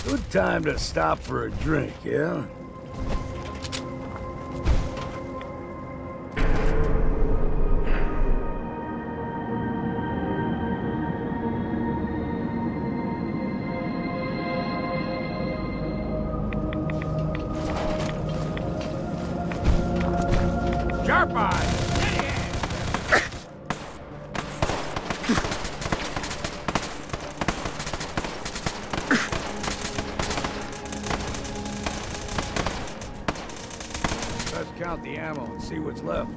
Good time to stop for a drink, yeah? Sharp eyes! Let's count the ammo and see what's left.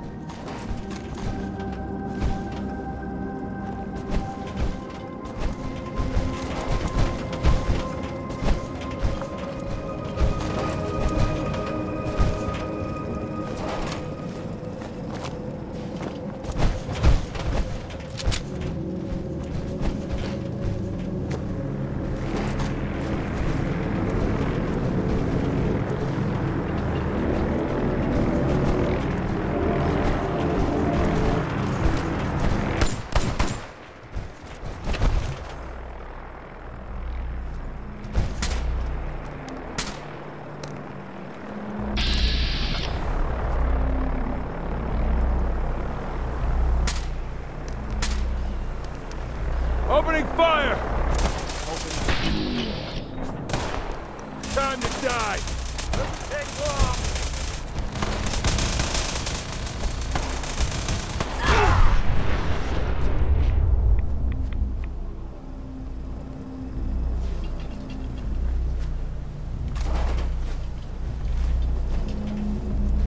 Opening fire! Time to die! Doesn't take long!